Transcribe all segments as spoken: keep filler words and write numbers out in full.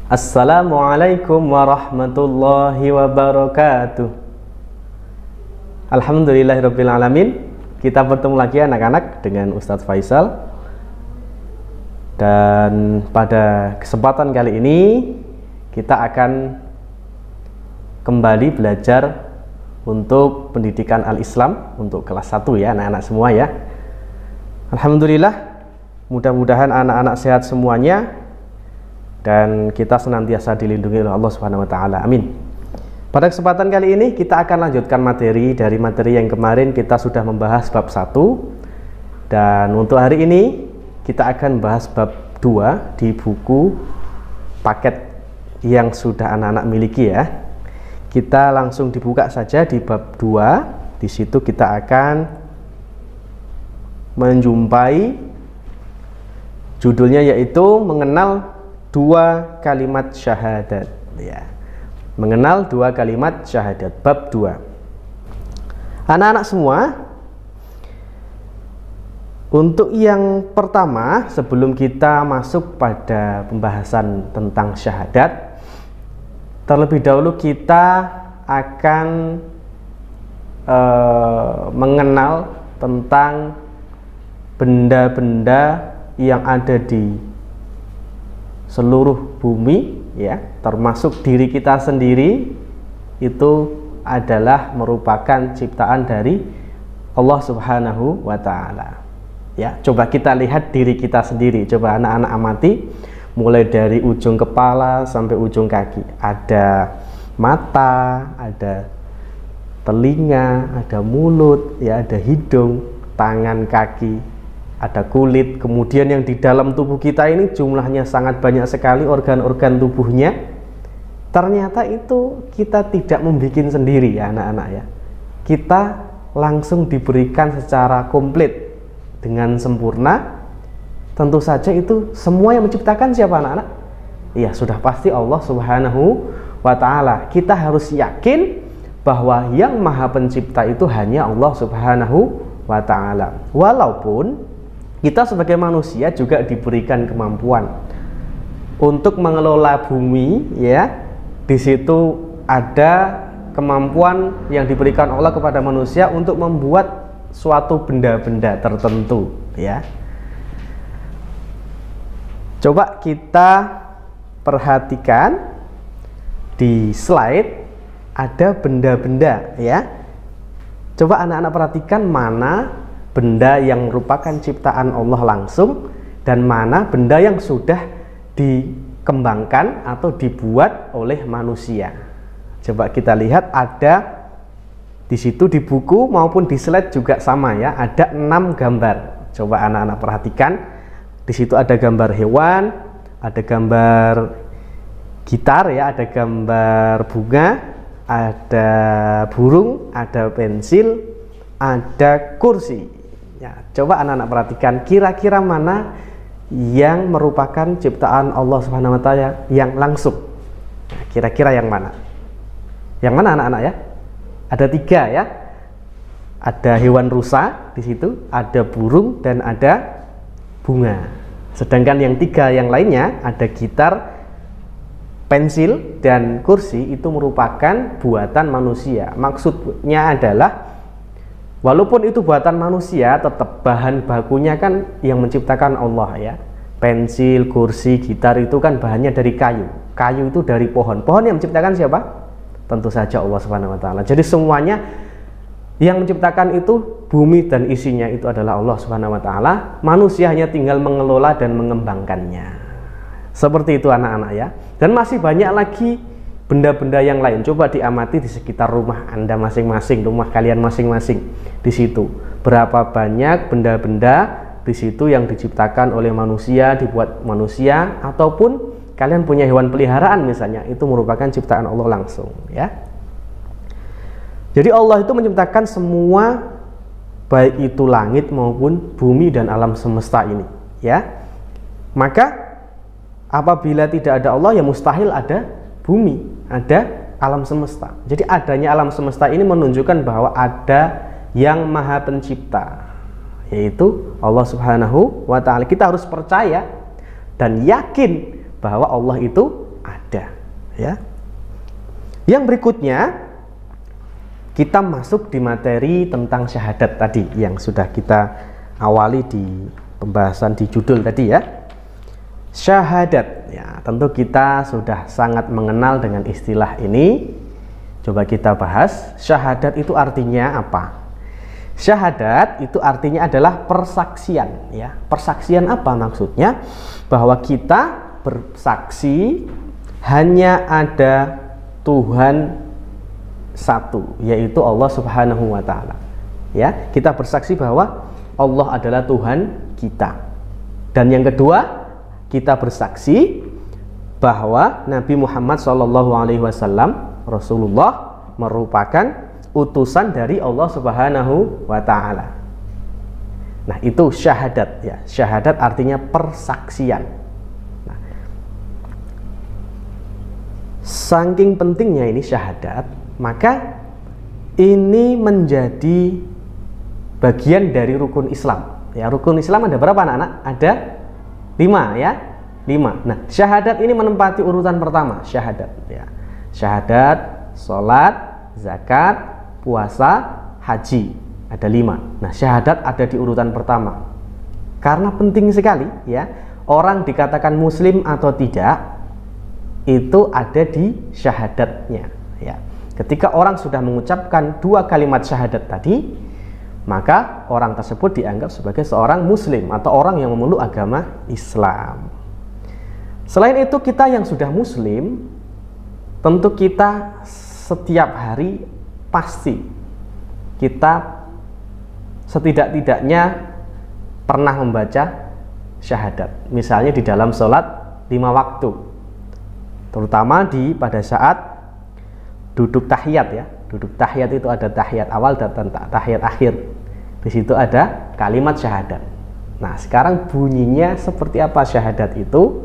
Assalamualaikum warahmatullahi wabarakatuh. Alhamdulillahirrabbilalamin. Kita bertemu lagi anak-anak dengan Ustadz Faisal. Dan pada kesempatan kali ini kita akan kembali belajar untuk pendidikan al-Islam untuk kelas satu ya anak-anak semua ya. Alhamdulillah, mudah-mudahan anak-anak sehat semuanya dan kita senantiasa dilindungi oleh Allah Subhanahu wa taala. Amin. Pada kesempatan kali ini kita akan lanjutkan materi dari materi yang kemarin kita sudah membahas bab satu, dan untuk hari ini kita akan bahas bab dua di buku paket yang sudah anak-anak miliki ya. Kita langsung dibuka saja di bab dua. Di situ kita akan menjumpai judulnya yaitu mengenal dua kalimat syahadat ya. Mengenal dua kalimat syahadat, bab dua. Anak-anak semua, untuk yang pertama sebelum kita masuk pada pembahasan tentang syahadat, terlebih dahulu kita akan uh, mengenal tentang benda-benda yang ada di seluruh bumi ya, termasuk diri kita sendiri, itu adalah merupakan ciptaan dari Allah Subhanahu wa taala. Ya, coba kita lihat diri kita sendiri. Coba anak-anak amati mulai dari ujung kepala sampai ujung kaki. Ada mata, ada telinga, ada mulut, ya, ada hidung, tangan, kaki, ada kulit. Kemudian yang di dalam tubuh kita ini jumlahnya sangat banyak sekali organ-organ tubuhnya. Ternyata itu kita tidak membuat sendiri ya anak-anak ya. Kita langsung diberikan secara komplit dengan sempurna. Tentu saja itu semua yang menciptakan siapa anak-anak? Iya, sudah pasti Allah Subhanahu wa taala. Kita harus yakin bahwa yang Maha Pencipta itu hanya Allah Subhanahu wa taala. Walaupun kita sebagai manusia juga diberikan kemampuan untuk mengelola bumi ya. Di situ ada kemampuan yang diberikan Allah kepada manusia untuk membuat suatu benda-benda tertentu ya. Coba kita perhatikan di slide, ada benda-benda ya. Coba anak-anak perhatikan mana benda yang merupakan ciptaan Allah langsung dan mana benda yang sudah dikembangkan atau dibuat oleh manusia. Coba kita lihat, ada di situ di buku maupun di slide juga sama ya, ada enam gambar. Coba anak-anak perhatikan, di situ ada gambar hewan, ada gambar gitar ya, ada gambar bunga, ada burung, ada pensil, ada kursi. Ya, coba anak-anak perhatikan kira-kira mana yang merupakan ciptaan Allah Subhanahu wa taala yang langsung. Kira-kira yang mana? Yang mana anak-anak ya? Ada tiga ya. Ada hewan rusa di situ, ada burung dan ada bunga. Sedangkan yang tiga yang lainnya, ada gitar, pensil dan kursi, itu merupakan buatan manusia. Maksudnya adalah walaupun itu buatan manusia, tetap bahan bakunya kan yang menciptakan Allah ya. Pensil, kursi, gitar itu kan bahannya dari kayu. Kayu itu dari pohon. Pohon yang menciptakan siapa? Tentu saja Allah Subhanahu wa taala. Jadi semuanya yang menciptakan itu, bumi dan isinya itu adalah Allah Subhanahu wa taala. Manusia hanya tinggal mengelola dan mengembangkannya. Seperti itu anak-anak ya. Dan masih banyak lagi benda-benda yang lain. Coba diamati di sekitar rumah Anda masing-masing, rumah kalian masing-masing. Di situ berapa banyak benda-benda di situ yang diciptakan oleh manusia, dibuat manusia, ataupun kalian punya hewan peliharaan misalnya, itu merupakan ciptaan Allah langsung ya. Jadi Allah itu menciptakan semua, baik itu langit maupun bumi dan alam semesta ini ya. Maka apabila tidak ada Allah, ya mustahil ada bumi, ada alam semesta. Jadi adanya alam semesta ini menunjukkan bahwa ada yang Maha Pencipta, yaitu Allah Subhanahu wa taala. Kita harus percaya dan yakin bahwa Allah itu ada. ya. Yang berikutnya kita masuk di materi tentang syahadat tadi yang sudah kita awali di pembahasan di judul tadi ya. Syahadat, ya tentu kita sudah sangat mengenal dengan istilah ini. Coba kita bahas, syahadat itu artinya apa? Syahadat itu artinya adalah persaksian, ya. Persaksian apa maksudnya? Bahwa kita bersaksi hanya ada Tuhan satu, yaitu Allah Subhanahu wa taala. Ya, kita bersaksi bahwa Allah adalah Tuhan kita. Dan yang kedua, kita bersaksi bahwa Nabi Muhammad shallallahu alaihi wasallam Rasulullah merupakan utusan dari Allah Subhanahu wa taala. Nah, itu syahadat ya. Syahadat artinya persaksian. Nah, saking pentingnya ini syahadat, maka ini menjadi bagian dari rukun Islam. Ya, rukun Islam ada berapa anak-anak? Ada lima ya, lima. Nah, syahadat ini menempati urutan pertama, syahadat. Ya, syahadat, sholat, zakat, puasa, haji, ada lima. Nah, syahadat ada di urutan pertama. Karena penting sekali, ya. Orang dikatakan Muslim atau tidak itu ada di syahadatnya. Ya, ketika orang sudah mengucapkan dua kalimat syahadat tadi, maka orang tersebut dianggap sebagai seorang Muslim atau orang yang memeluk agama Islam. Selain itu, kita yang sudah Muslim, tentu kita setiap hari pasti kita setidak-tidaknya pernah membaca syahadat. Misalnya di dalam sholat lima waktu, terutama di pada saat duduk tahiyat ya. Duduk tahiyat itu ada tahiyat awal dan tahiyat akhir. Di situ ada kalimat syahadat. Nah, sekarang bunyinya seperti apa syahadat itu?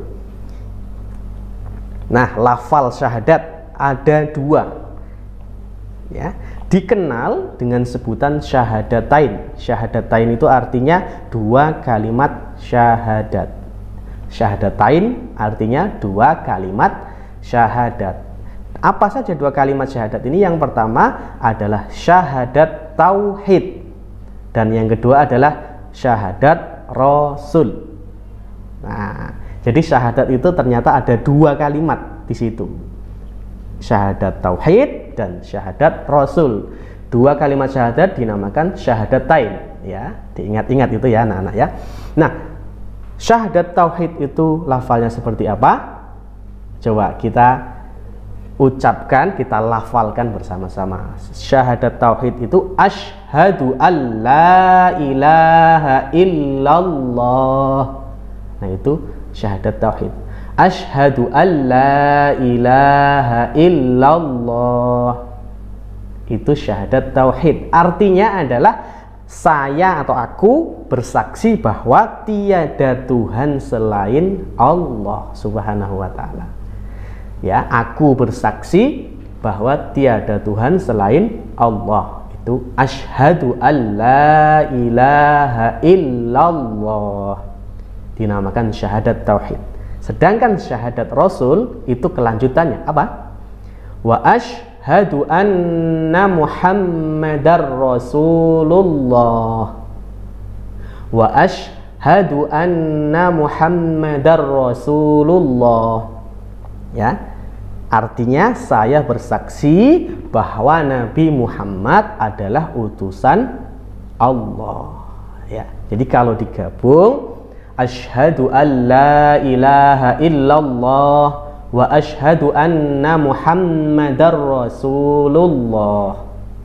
Nah, lafal syahadat ada dua. Ya, dikenal dengan sebutan syahadatain. Syahadatain itu artinya dua kalimat syahadat. Syahadatain artinya dua kalimat syahadat. Apa saja dua kalimat syahadat ini? Yang pertama adalah syahadat tauhid dan yang kedua adalah syahadat rasul. Nah, jadi syahadat itu ternyata ada dua kalimat di situ. Syahadat tauhid dan syahadat rasul. Dua kalimat syahadat dinamakan syahadatain ya. Diingat-ingat itu ya anak-anak ya. Nah, syahadat tauhid itu lafalnya seperti apa? Coba kita ucapkan, kita lafalkan bersama-sama. Syahadat tauhid itu asyhadu alla ilaha illallah. Nah, itu syahadat tauhid. Asyhadu alla ilaha illallah. Itu syahadat tauhid. Artinya adalah saya atau aku bersaksi bahwa tiada Tuhan selain Allah Subhanahu wa taala. Ya, aku bersaksi bahwa tiada Tuhan selain Allah. Itu asyhadu alla ilaha illallah. Dinamakan syahadat tauhid. Sedangkan syahadat rasul itu kelanjutannya apa? Wa asyhadu anna Muhammadar Rasulullah. Wa asyhadu anna Muhammadar Rasulullah. Ya, artinya saya bersaksi bahwa Nabi Muhammad adalah utusan Allah. Ya, jadi kalau digabung, asyhadu alla ilaha illallah wa asyhadu anna Muhammadar Rasulullah.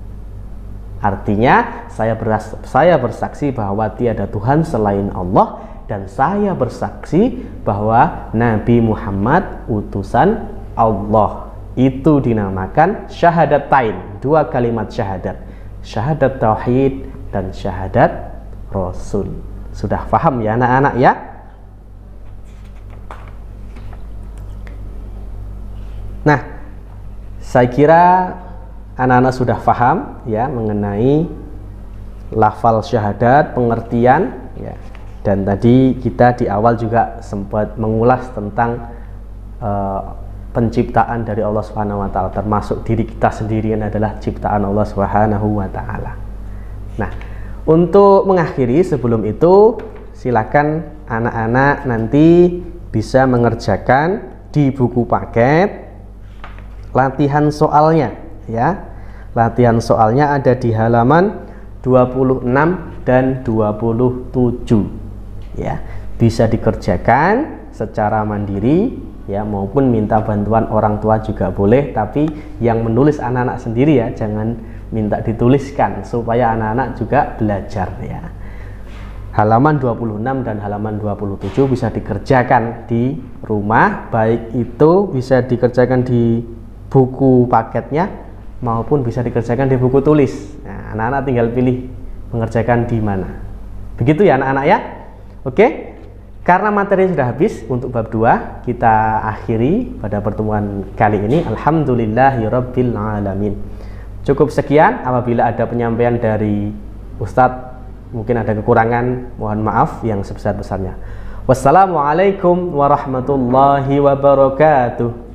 Artinya saya beras, saya bersaksi bahwa tiada Tuhan selain Allah dan saya bersaksi bahwa Nabi Muhammad utusan Allah. Itu dinamakan syahadatain, dua kalimat syahadat. Syahadat tauhid dan syahadat rasul. Sudah paham ya anak-anak ya? Nah, saya kira anak-anak sudah paham ya mengenai lafal syahadat, pengertian ya. Dan tadi kita di awal juga sempat mengulas tentang uh, penciptaan dari Allah Subhanahu wa taala, termasuk diri kita sendiri adalah ciptaan Allah Subhanahu wa taala. Nah, untuk mengakhiri sebelum itu silakan anak-anak nanti bisa mengerjakan di buku paket latihan soalnya ya. Latihan soalnya ada di halaman dua puluh enam dan dua puluh tujuh ya. Bisa dikerjakan secara mandiri ya, maupun minta bantuan orang tua juga boleh, tapi yang menulis anak-anak sendiri ya, jangan minta dituliskan supaya anak-anak juga belajar ya. Halaman dua puluh enam dan halaman dua puluh tujuh bisa dikerjakan di rumah, baik itu bisa dikerjakan di buku paketnya maupun bisa dikerjakan di buku tulis. Nah, anak-anak tinggal pilih mengerjakan di mana. Begitu ya anak-anak ya. Oke. Karena materi sudah habis untuk bab dua, kita akhiri pada pertemuan kali ini. Alhamdulillahirabbil alamin. Cukup sekian, apabila ada penyampaian dari Ustadz mungkin ada kekurangan, mohon maaf yang sebesar-besarnya. Wassalamualaikum warahmatullahi wabarakatuh.